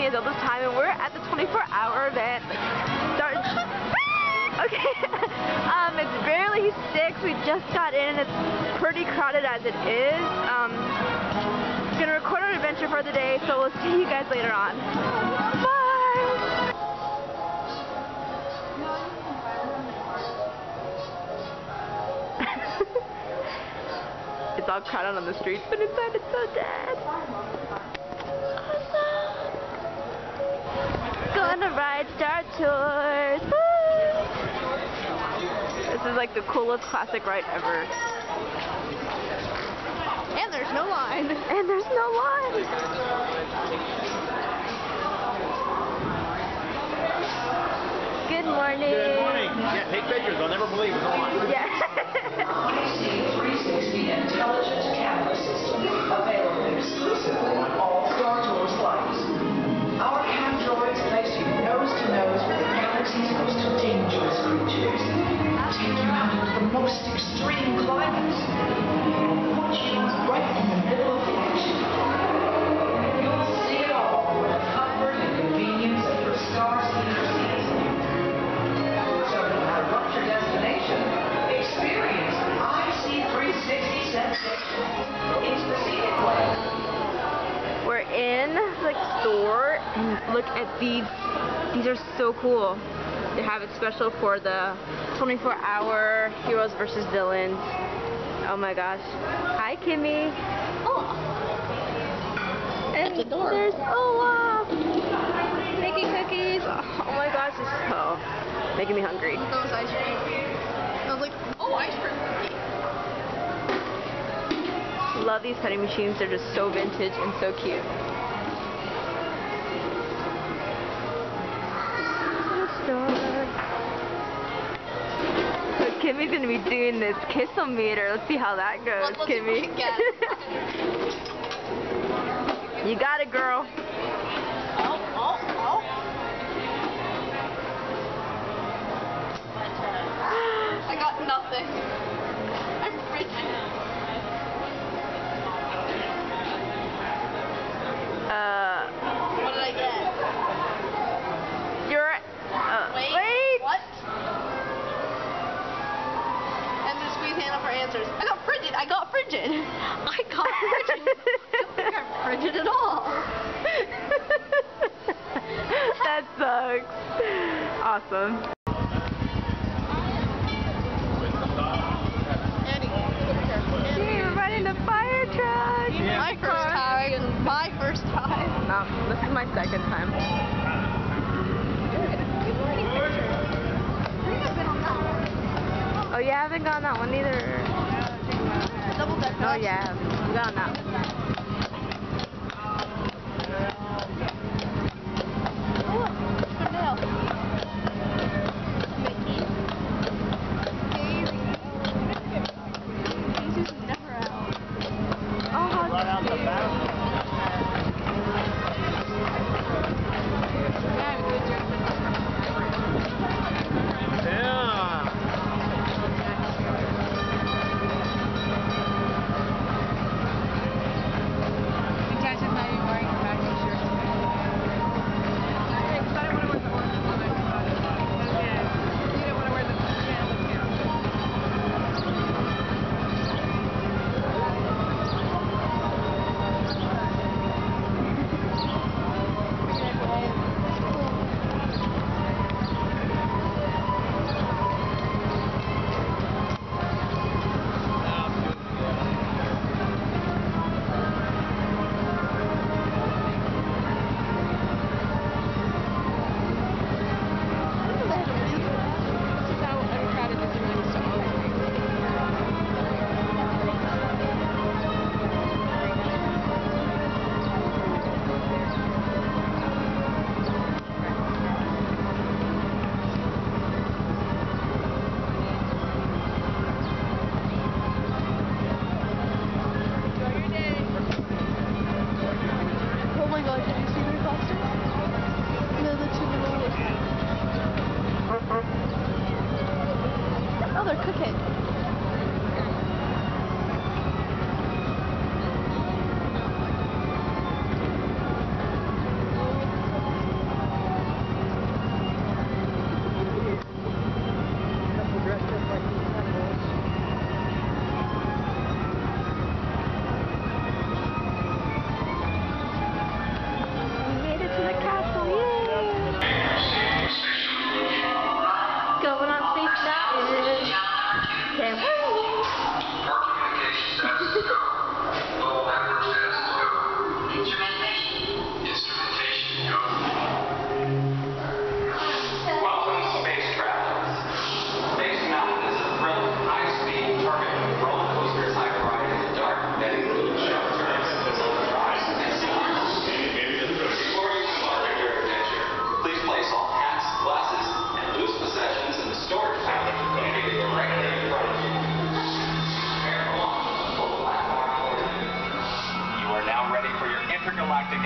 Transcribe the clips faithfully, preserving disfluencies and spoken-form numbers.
me is all this time, and we're at the twenty-four hour event. Start okay. um, it's barely six. We just got in, and it's pretty crowded as it is. Um, gonna record our adventure for the day, so we'll see you guys later on. Bye. It's all crowded on the streets, but inside it's so dead. Awesome. Gonna ride Star Tours. Woo! This is like the coolest classic ride ever. And there's no line. And there's no line. Good morning. Good morning. Yeah, take pictures. I'll never believe it's on. Yeah. three sixty intelligent camera system available exclusively on all Star Tours flights. Our cam droids place you nose to nose with the galaxy's most dangerous creatures. Take you out into the most extreme climates. Put you right in the middle of the action. You'll see it all with the comfort and convenience of your star-seater seats. So no matter what your destination, experience I C three sixty sensation. It's the seated way. We're in the store, and look at these. These are so cool. They have it special for the twenty-four hour heroes versus villains. Oh my gosh. Hi, Kimmy. Oh. And That's adorable. there's Olaf making cookies. Oh my gosh, this is so making me hungry. Those ice cream. I was like, oh, ice cream cookie. Love these cutting machines. They're just so vintage and so cute. So Kimmy's gonna be doing this kiss-o-meter. Let's see how that goes, Let's Kimmy. see if we can get it. You got it, girl. Oh, oh, oh. I got nothing. I'm frigid. Uh, What did I get? you're. Uh, Wait. wait. What? And then squeeze Hannah for answers. I got frigid. I got frigid. I got frigid. I don't think I'm frigid at all. That sucks. Awesome. Andy, Hey, we're riding the fire truck. my first time. My first time. No, this is my second time. Oh, you haven't gone that one either. Double deck. Oh, yeah. You got on that one. Oh, Cornell. Mickey. Daisy. Daisy's never out. Oh, how Right out the cute. back. Yeah, good job. Yeah.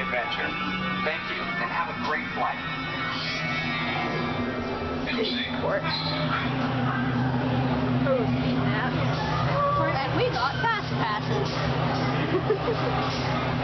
adventure. Thank you, and have a great flight. Port. Oh, snap. And we got fast passes.